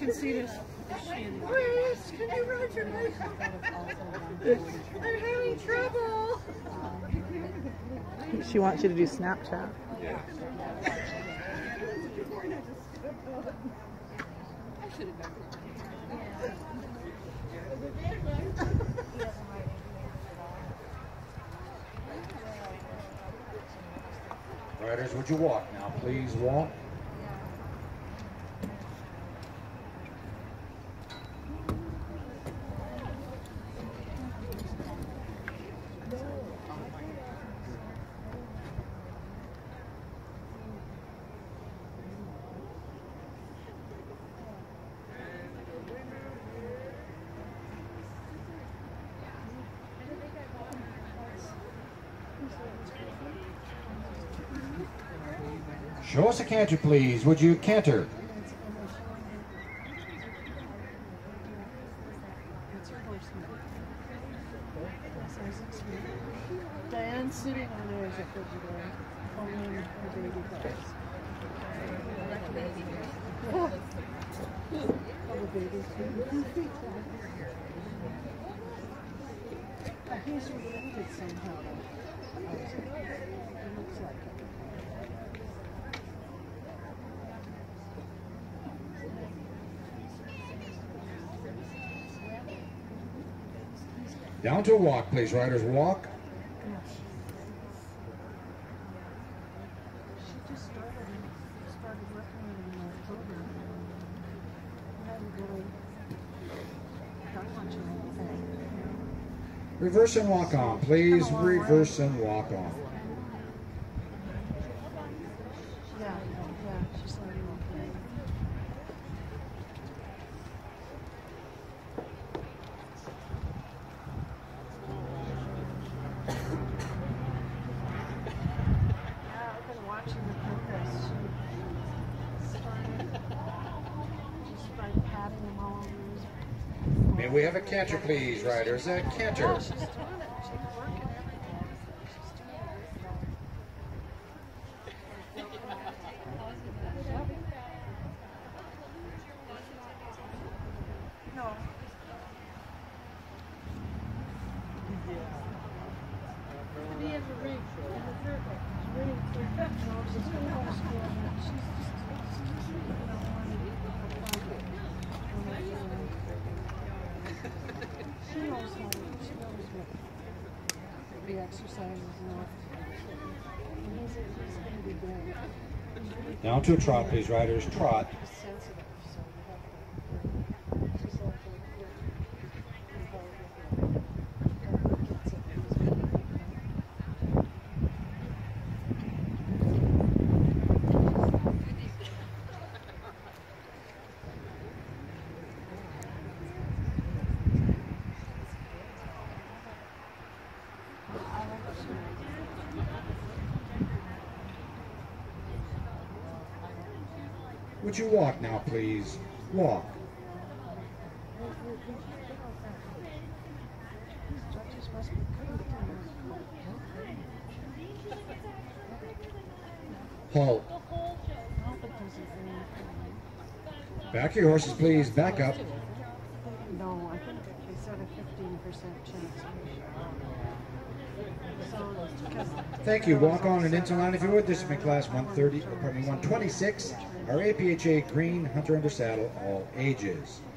can see this. Please, can you ride your bike? I'm having trouble. She wants you to do Snapchat. Yeah. Riders, would you walk now, please? Walk. Show us a canter, please. Would you canter? Diane's sitting on there as a fidgeter, holding her baby clothes. Oh, the baby's goofy. He's related somehow. It looks like it. Down to a walk, please, riders. Walk. She just started working with him in October. Hadn't really done much of anything. Reverse and walk on, please. Reverse and walk on. Yeah, she's learning okay. I've been watching the progress. She started just by patting him all over his. May we have a canter, please, riders? A canter. Yeah, she's doing it. She's working everything. She's doing it. No. He has a ring. She knows what the exercise is not. And he's going to be good. Down to a trot, please, riders. Trot. He's sensitive, so we have to. She's like Would you walk now, please? Walk. Halt. Back your horses, please. Back up. No, I think they said a 15% chance. Thank you. Walk on and into line if you would. This has been class 126, our APHA Green Hunter Under Saddle, all ages.